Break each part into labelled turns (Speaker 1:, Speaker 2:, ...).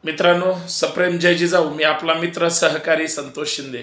Speaker 1: मित्रांनो, सप्रेम जय जिजाऊ. मी आपला मित्र सहकारी संतोष शिंदे.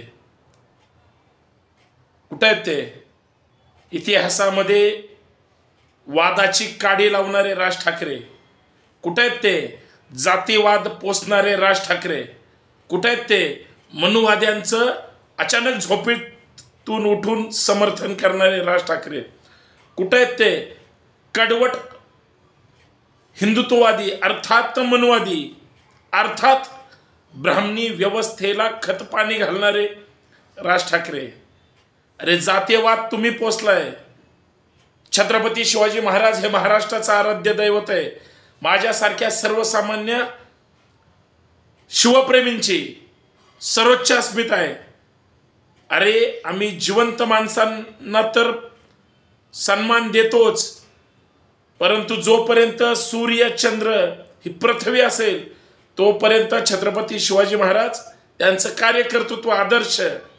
Speaker 1: कुठे आहेत ते? इतिहासामध्ये वादाची काडी लावणारे राज ठाकरे कुठे आहेत ते? जातीवाद पोसणारे राज ठाकरे कुठे आहेत ते? मनुवाद्यांचं अचानक झोपेतून उठून समर्थन करणारे राज ठाकरे कुठे आहेत ते? कडवट हिंदुत्ववादी अर्थात मनुवादी अर्थात ब्राह्मणी व्यवस्थेला खतपाणी घालणारे राज ठाकरे. अरे जातीयवाद तुम्ही पोसलाय. छत्रपती शिवाजी महाराज हे महाराष्ट्राचं आराध्य दैवत आहे. माझ्यासारख्या सर्वसामान्य शिवप्रेमींची सर्वोच्च अस्मिता आहे. अरे आम्ही जिवंत माणसांना तर सन्मान देतोच, परंतु जोपर्यंत सूर्य चंद्र ही पृथ्वी असेल तोपर्यंत छत्रपती शिवाजी महाराज त्यांचं कार्यकर्तृत्व आदर्श,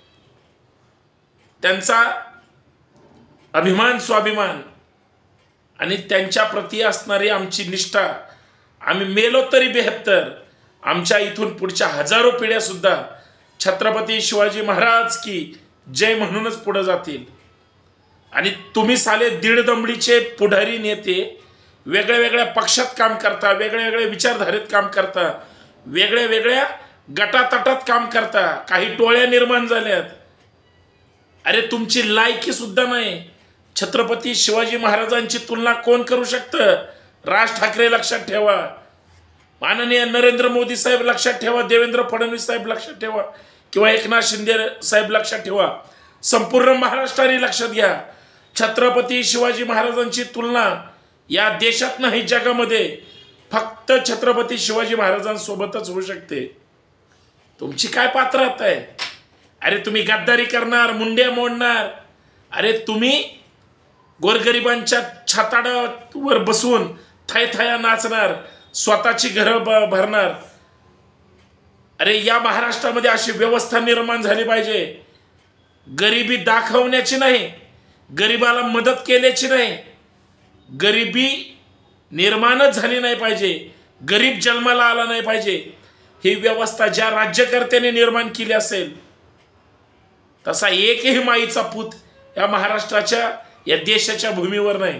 Speaker 1: त्यांचा अभिमान स्वाभिमान आणि त्यांच्या प्रती असणारी आमची निष्ठा, आम्ही मेलो तरी 72 आमच्या इथून पुढच्या हजारो पिढ्या सुद्धा छत्रपती शिवाजी महाराज की जय म्हणूनच पुढे जातील. आणि तुम्ही साले दीड दमडीचे पुढारी नेते वेगळ्या वेगळ्या पक्षात काम करता, वेगळ्या वेगळ्या विचारधारेत काम करता, वेगळ्या वेगळ्या गटातटात काम करता, काही टोळ्या निर्माण झाल्यात. अरे तुमची लायकी सुद्धा नाही. छत्रपती शिवाजी महाराजांची तुलना कोण करू शकतं? राज ठाकरे लक्षात ठेवा, माननीय नरेंद्र मोदी साहेब लक्षात ठेवा, देवेंद्र फडणवीस साहेब लक्षात ठेवा, किंवा एकनाथ शिंदे साहेब लक्षात ठेवा, संपूर्ण महाराष्ट्राने लक्षात घ्या. छत्रपती शिवाजी महाराजांची तुलना या देशात नाही जगामध्ये फक्त छत्रपती शिवाजी महाराजांसोबतच होऊ शकते. तुमची काय पात्रता आहे? अरे तुम्ही गद्दारी करणार, मुंड्या मोडणार. अरे तुम्ही गोरगरिबांच्या छाताडावर बसून थयथया नाचणार, स्वतःची घरं भरणार. अरे या महाराष्ट्रामध्ये अशी व्यवस्था निर्माण झाली पाहिजे, गरिबी दाखवण्याची नाही, गरिबाला मदत केल्याची नाही, गरिबी निर्माणच झाली नाही पाहिजे, गरीब जन्माला आला नाही पाहिजे. ही व्यवस्था ज्या राज्यकर्त्याने निर्माण केली असेल तसा एकही माईचा पूत या महाराष्ट्राच्या या देशाच्या भूमीवर नाही.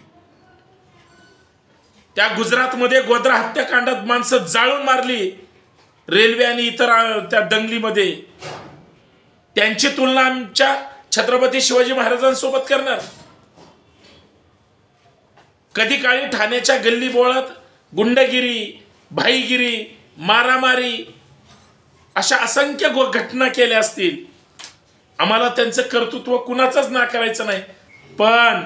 Speaker 1: त्या गुजरातमध्ये गोध्रा हत्याकांडात माणसं जाळून मारली रेल्वे आणि इतर त्या दंगलीमध्ये. त्यांची तुलना आमच्या छत्रपती शिवाजी महाराजांसोबत करणार? कधी काळी ठाण्याच्या गल्ली बोळात गुंडगिरी, भाईगिरी, मारामारी अशा असंख्य घटना केल्या असतील. आम्हाला त्यांचं कर्तृत्व कुणाचंच नाकारायचं नाही, पण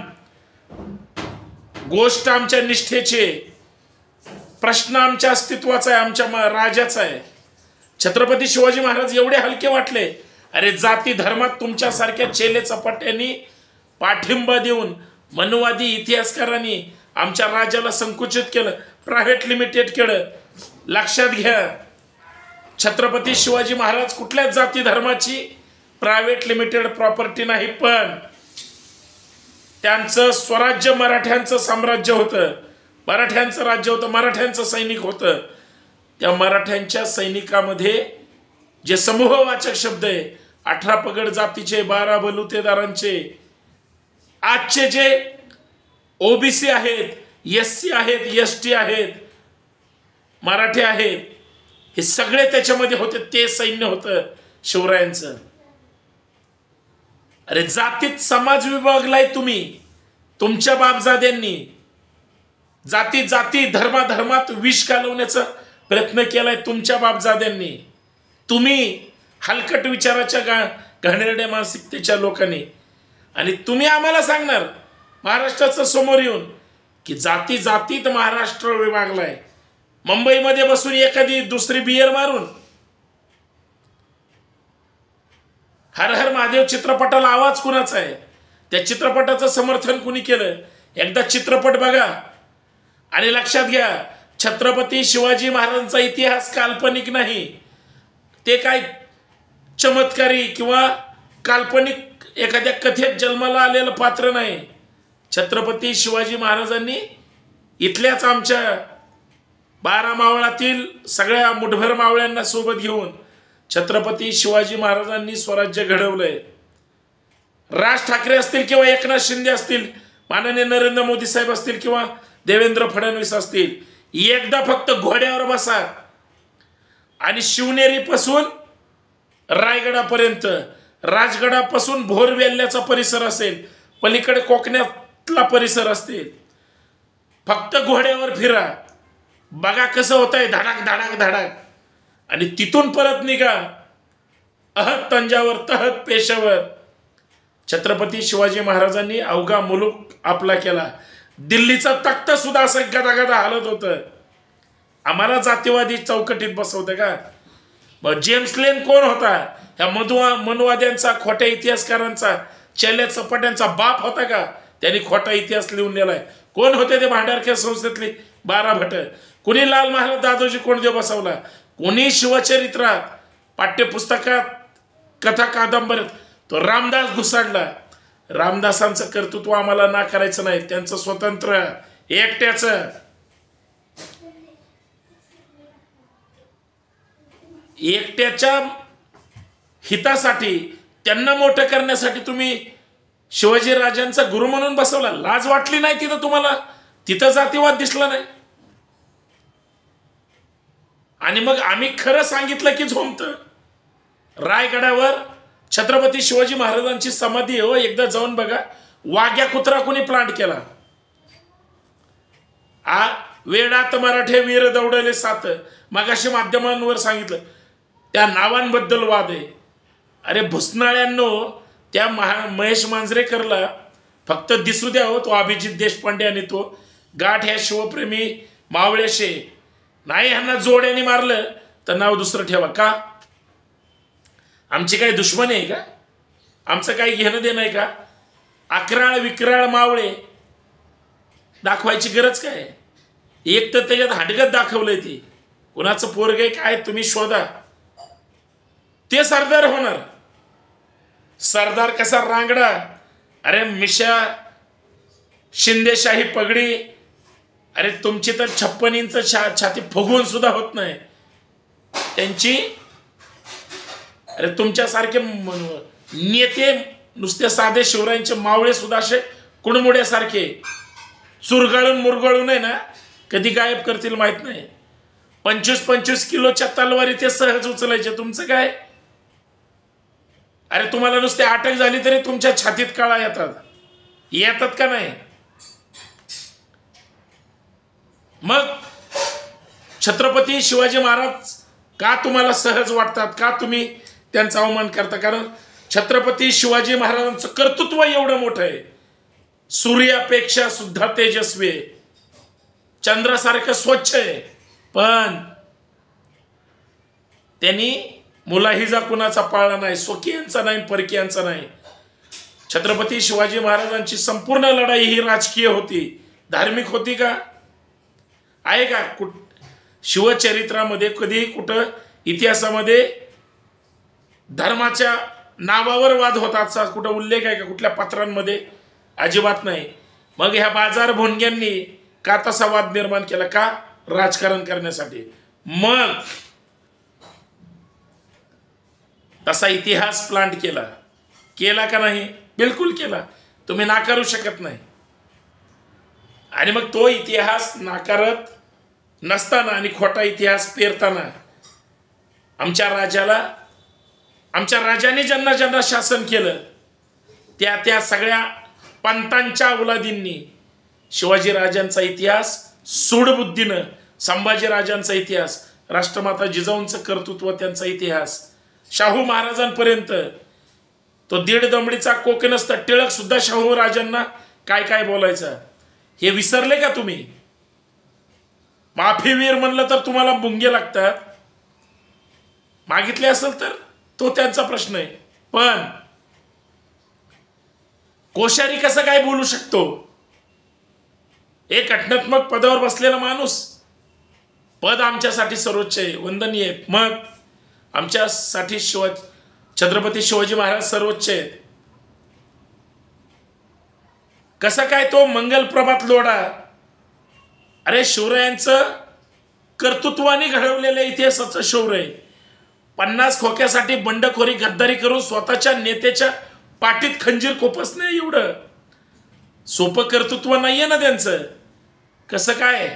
Speaker 1: गोष्ट आमच्या निष्ठेची, प्रश्न आमच्या अस्तित्वाचा आहे, आमच्या राजाचा आहे. छत्रपती शिवाजी महाराज एवढे हलके वाटले? अरे जाती धर्मात तुमच्यासारख्या चेले चपाट्यांनी पाठिंबा देऊन मनुवादी इतिहासकारांनी आमच्या राज्याला संकुचित केलं, प्रायव्हेट लिमिटेड केलं. लक्षात घ्या, छत्रपती शिवाजी महाराज कुठल्याच जाती धर्माची प्रायव्हेट लिमिटेड प्रॉपर्टी नाही, पण त्यांचं स्वराज्य मराठ्यांचं साम्राज्य होतं, मराठ्यांचं राज्य होतं, मराठ्यांचं सैनिक होतं. त्या मराठ्यांच्या सैनिकामध्ये जे समूहवाचक शब्द आहे, 18 पगड जातीचे, 12 बलुतेदारांचे, आजचे जे ओबीसी आहेत, एससी आहेत, एसटी आहेत, मराठी आहेत, हे सगळे त्याच्यामध्ये होते. ते सैन्य होतं शिवरायांचं. अरे जातीत समाज विभागलाय तुम्ही, तुमच्या बापजाद्यांनी जाती जाती धर्माधर्मात विष घालवण्याचा प्रयत्न केलाय तुमच्या बापजाद्यांनी, तुम्ही हलकट विचाराच्या घाणेरड्या मानसिकतेच्या लोकांनी. आणि तुम्ही आम्हाला सांगणार महाराष्ट्राचं समोर येऊन की जाती जातीत महाराष्ट्र विभागलाय, मुंबईमध्ये बसून एखादी दुसरी बियर मारून. हर हर महादेव चित्रपटाला आवाज कुणाचा आहे? त्या चित्रपटाचं समर्थन कुणी केलं? एकदा चित्रपट बघा आणि लक्षात घ्या, छत्रपती शिवाजी महाराजांचा इतिहास काल्पनिक नाही. ते काय चमत्कारी किंवा काल्पनिक एखाद्या कथेत जन्माला आलेलं पात्र नाही. छत्रपती शिवाजी महाराजांनी इथल्याच आमच्या 12 मावळातील सगळ्या मुठभर मावळ्यांना सोबत घेऊन छत्रपती शिवाजी महाराजांनी स्वराज्य घडवलंय. राज ठाकरे असतील किंवा एकनाथ शिंदे असतील, माननीय नरेंद्र मोदी साहेब असतील किंवा देवेंद्र फडणवीस असतील, एकदा फक्त घोड्यावर बसा आणि शिवनेरीपासून रायगडापर्यंत, राजगडापासून भोरवेल्ल्याचा परिसर असेल, पलीकडे कोकणातला परिसर असतील, फक्त घोड्यावर फिरा, बघा कसं होतंय धडाक धडाक धडाक. आणि तिथून परत निघा, अहत तंजावर तहत पेशावर. छत्रपती शिवाजी महाराजांनी अवघा मुलूक आपला केला. दिल्लीचा तख्त सुद्धा असं गदागदा हालत होतं. आम्हाला जातीवादी चौकटीत बसवतं का? मग जेम्स लेन कोण होता? ह्या मनुवाद्यांचा, खोट्या इतिहासकारांचा, चेल्या चपाट्यांचा बाप होता का? त्यांनी खोटा इतिहास लिहून दिलाय. कोण होते ते भांडारखेड संस्थेतली 12 भट? कुणी लाल महाराज दादोजी कोंडदेव बसवला? कोणी शिवचरित्रात, पाठ्यपुस्तकात, कथा कादंबरीत तो रामदास घुसाडला. रामदासांचं कर्तृत्व आम्हाला नाकारायचं नाही. त्यांचं स्वतंत्र एकट्याचं, एकट्याच्या हितासाठी, त्यांना मोठं करण्यासाठी तुम्ही शिवाजी राजांचा गुरु म्हणून बसवला. लाज वाटली नाही तिथं तुम्हाला? तिथं जातीवाद दिसला नाही. आणि मग आम्ही खरं सांगितलं की झोमतं. रायगडावर छत्रपती शिवाजी महाराजांची समाधी हो, एकदा जाऊन बघा. वाघ्या कुत्रा कोणी प्लांट केला? वेडात मराठे वीर दौडले सात. मगाशी माध्यमांवर सांगितलं, त्या नावांबद्दल वाद आहे. अरे भुसनाळ्यांनो, त्या महेश मांजरेकरला फक्त दिसू द्या हो, तो अभिजित देशपांडे आणि तो गाठ ह्या शिवप्रेमी मावळेशे नाही, ह्यांना जोड्याने मारलं तर नाव दुसरं ठेवा का? आमची काही दुश्मनी आहे का? आमचं काही घेणं देणं आहे का? अकराळ विक्राळ मावळे दाखवायची गरज काय? एक तर त्याच्यात हाडगत दाखवलंय. ती कुणाचं पोरगे काय तुम्ही शोधा, ते सरदार होणार. सरदार कसा रांगडा, अरे मिशा, शिंदेशाही पगडी, अरे तुमची तर 56 इंच छाती फुगवून सुद्धा होत नाही त्यांची. अरे तुमच्यासारखे नेते नुसते साधे शिवरायांचे मावळे सुद्धा असे कुणमुड्यासारखे चुरगाळून मुरगाळून आहे ना, कधी गायब करतील माहित नाही. 25-25 किलोच्या तलवारी ते सहज उचलायचे. तुमचं काय? अरे तुम्हाला नुसते अटक झाली तरी तुमच्या छातीत कळा येतात का नाही? मग छत्रपती शिवाजी महाराज का तुम्हाला सहज वाटतात? का तुम्ही त्यांचा अवमान करता? कारण छत्रपती शिवाजी महाराजांचं कर्तृत्व एवढं मोठं आहे. सूर्यापेक्षा सुद्धा तेजस्वी आहे, चंद्रासारखं स्वच्छ आहे. पण त्यांनी मुलाहिजा कुणाचा पाळला नाही, स्वकीयांचा नाही, परकीयांचा नाही. छत्रपती शिवाजी महाराजांची संपूर्ण लढाई ही राजकीय होती, धार्मिक होती का? आहे का शिवचरित्रामध्ये कधी कुठं इतिहासामध्ये धर्माच्या नावावर वाद होताचा कुठं उल्लेख आहे का? कुठल्या पत्रांमध्ये? अजिबात नाही. मग ह्या बाजार भोंडग्यांनी का तसा वाद निर्माण केला? का? राजकारण करण्यासाठी. मग तसा इतिहास प्लांट केला का नाही? बिलकुल केला. तुम्ही नाकारू शकत नाही. आणि मग तो इतिहास नाकारत नसताना आणि खोटा इतिहास पेरताना आमच्या राजाने ज्यांना शासन केलं त्या सगळ्या पंतांच्या औलादींनी शिवाजी राजांचा इतिहास सूडबुद्धीनं, संभाजी राजांचा इतिहास, राष्ट्रमाता जिजाऊंचं कर्तृत्व, त्यांचा इतिहास, शाहू महाराजांपर्यंत तो 1.5 दमडीचा कोकणस्थ टिळक सुद्धा शाहू राजांना काय काय बोलायचं हे विसरले का तुम्ही? माफीवीर म्हणलं तर तुम्हाला बुंगे लागतात. मागितले असेल तर तो त्यांचा प्रश्न आहे. पण कोश्यारी कसं काय बोलू शकतो? एक घटनात्मक पदावर बसलेला माणूस. पद आमच्यासाठी सर्वोच्च आहे, वंदनीय आहे. मग आमच्यासाठी छत्रपती शिवाजी महाराज सर्वोच्च आहेत. कसा काय तो मंगल प्रभात लोढा? अरे शिवरायांचं कर्तृत्वाने घडवलेल्या इतिहासाचं शौर्य आहे. 50 खोक्यासाठी बंडखोरी गद्दारी करून स्वतःच्या नेत्याच्या पाठीत खंजीर खोपसणे एवढं सोपं कर्तृत्व नाहीये ना त्यांचं. कसं काय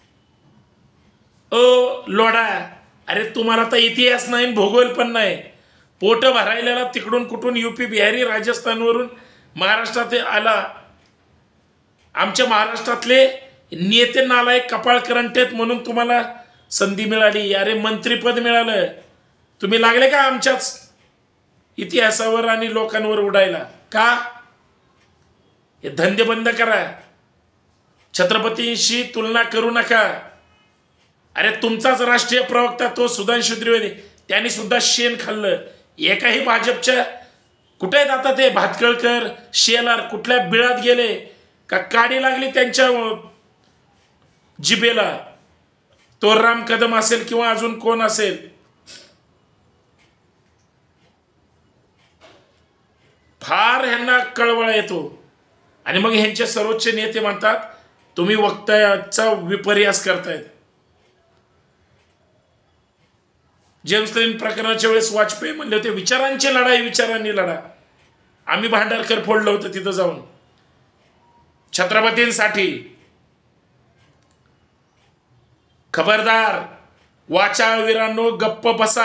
Speaker 1: लोढा, अरे तुम्हाला तर इतिहास नाही भूगोल पण नाही. पोट भरायला तिकडून कुठून UP बिहारी राजस्थानवरून महाराष्ट्रात आला. आमच्या महाराष्ट्रातले नेते नालायक कपाळ करंटेत म्हणून तुम्हाला संधी मिळाली. अरे मंत्रीपद मिळालं, तुम्ही लागले का आमच्याच इतिहासावर आणि लोकांवर उडायला का? हे धंदे बंद करा. छत्रपतींशी तुलना करू नका. अरे तुमचाच राष्ट्रीय प्रवक्ता तो सुधांशु त्रिवेदी, त्यांनी सुद्धा शेण खाल्लं. एकाही भाजपच्या कुठे आहेत आता ते भातकळकर शेलार, कुठल्या बिळात गेले का काडी लागली त्यांच्या जिबेला? तो राम कदम असेल किंवा अजून कोण असेल. फार ह्यांना कळवळा येतो आणि मग ह्यांचे सर्वोच्च नेते म्हणतात तुम्ही वक्तव्याचा विपर्यास करतायत. जेम्स लेन प्रकरणाच्या वेळेस वाजपेयी म्हणले होते विचारांची लढाई विचारांनी लढा. आम्ही भांडारकर फोडलं होतं तिथं जाऊन छत्रपतींसाठी. खबरदार वाचाळवीरांनो, गप्प बसा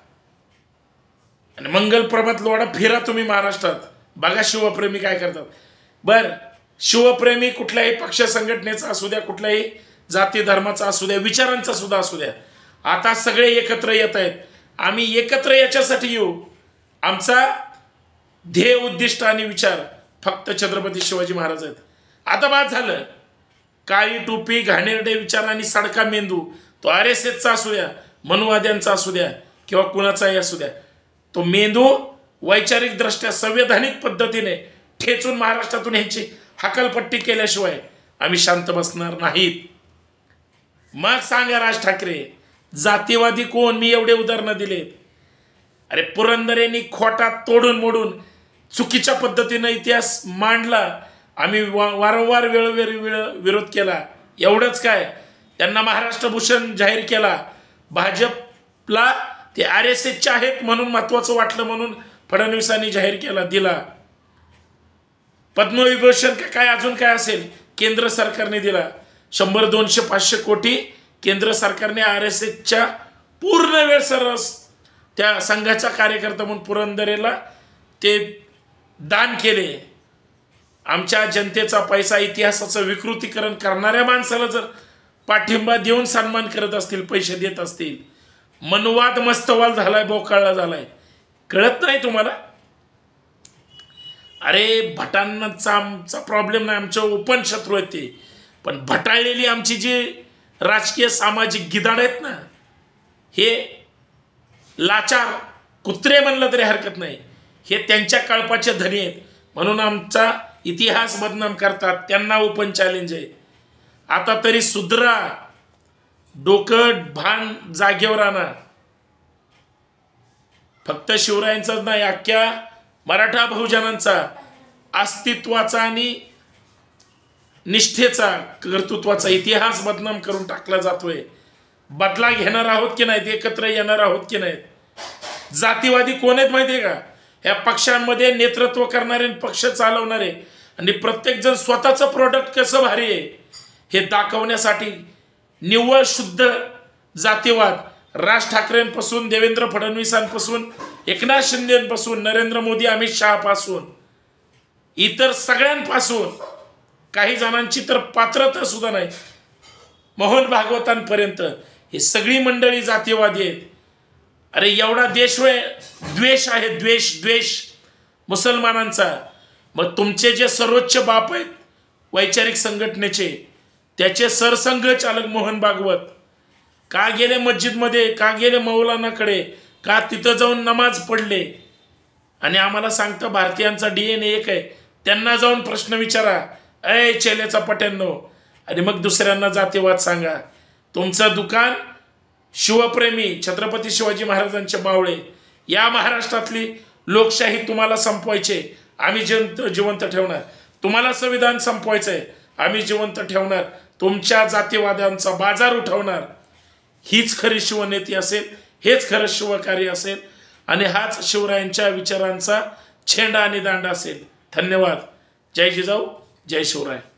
Speaker 1: आणि मंगलप्रभात लोढा फिरा तुम्ही महाराष्ट्रात. बघा शिवप्रेमी काय करतात. बर, शिवप्रेमी कुठल्याही पक्ष संघटनेचा असू द्या, कुठल्याही जाती धर्माचा असू द्या, विचारांचा सुद्धा असू द्या, आता सगळे एकत्र येत आहेत. आम्ही एकत्र याच्यासाठी येऊ. आमचा ध्येय उद्दिष्ट आणि विचार फक्त छत्रपती शिवाजी महाराज आहेत. आता बाद झालं. काळी टोपी, घाणेरडे विचार आणि सडका मेंदू, तो RSSचा असू द्या, मनुवाद्यांचा असू द्या किंवा कुणाचाही असू द्या, तो मेंदू वैचारिक दृष्ट्या संवैधानिक पद्धतीने ठेचून महाराष्ट्रातून ह्यांची हकालपट्टी केल्याशिवाय आम्ही शांत बसणार नाहीत. मग सांगा राज ठाकरे जातीवादी कोण? मी एवढे उदाहरणं दिलेत. अरे पुरंदरेंनी खोटा तोडून मोडून चुकीच्या पद्धतीनं इतिहास मांडला. आम्ही वारंवार वेळोवेळी विरोध केला. एवढंच काय, त्यांना महाराष्ट्र भूषण जाहीर केला. भाजपला ते RSSचे आहेत म्हणून महत्वाचं वाटलं म्हणून फडणवीसांनी जाहीर केला, दिला. पद्मविभूषण काय अजून काय असेल केंद्र सरकारने दिला. 100, 200, 500 कोटी केंद्र सरकारने RSSच्या पूर्ण वेळ सरस त्या संघाचा कार्यकर्ता म्हणून पुरंदरेला ते दान केले. आमच्या जनतेचा पैसा इतिहासाचं विकृतीकरण करणाऱ्या माणसाला जर पाठिंबा देऊन सन्मान करत असतील, पैसे देत असतील, मनवाद मस्तवाल झालाय, बोकाळला झालाय. कळत नाही तुम्हाला? अरे भटांचा आमचा प्रॉब्लेम नाही, आमचे ओपन शत्रू आहेत ते. पण भटाळलेली आमची जी राजकीय सामाजिक गिधाड आहेत ना, हे लाचार कुत्रे म्हणलं तरी हरकत नाही, हे त्यांच्या कळपाचे धनी आहेत म्हणून आमचा इतिहास बदनाम करतात. त्यांना ओपन चॅलेंज आहे. आता तरी सुधरा, डोकं भान जागेवर आणा. फक्त शिवरायांचाच नाही, अख्ख्या मराठा बहुजनांचा अस्तित्वाचा आणि निष्ठेचा, कर्तृत्वाचा इतिहास बदनाम करून टाकला जातोय. बदला घेणार आहोत की नाहीत, एकत्र येणार आहोत की नाहीत. जातीवादी कोण आहेत माहिती आहे का? ह्या पक्षांमध्ये नेतृत्व करणारे, पक्ष चालवणारे आणि प्रत्येक जण स्वतःचं प्रोडक्ट कसं भारी आहे हे दाखवण्यासाठी निव्वळ शुद्ध जातीवाद, राज ठाकरेंपासून, देवेंद्र फडणवीसांपासून, एकनाथ शिंदेपासून, नरेंद्र मोदी, अमित शहापासून, इतर सगळ्यांपासून, काही जणांची तर पात्रता सुद्धा नाही, मोहन भागवतांपर्यंत ही सगळी मंडळी जातीवादी आहेत. अरे एवढा द्वेष आहे, द्वेष मुसलमानांचा. मग तुमचे जे सर्वोच्च बाप आहेत वैचारिक संघटनेचे, त्याचे सरसंघचालक मोहन भागवत का गेले मस्जिदमध्ये, का गेले मौलानाकडे, का तिथं जाऊन नमाज पडले आणि आम्हाला सांगता भारतीयांचा DNA एक आहे. त्यांना जाऊन प्रश्न विचारा, अय चेलेचा पट्यांनो, आणि मग दुसऱ्यांना जातीवाद सांगा. तुमचं दुकान शिवप्रेमी, छत्रपती शिवाजी महाराजांचे मावळे, या महाराष्ट्रातली लोकशाही तुम्हाला संपवायचे, आम्ही जिवंत ठेवणार. तुम्हाला संविधान संपवायचंय, आम्ही जिवंत ठेवणार. तुमच्या जातीवाद्यांचा बाजार उठवणार. हीच खरी शिवनेती असेल, हेच खरं शिवकार्य असेल आणि हाच शिवरायांच्या विचारांचा छेंडा आणि दांडा असेल. धन्यवाद. जय जिजाऊ, जय शिवराय.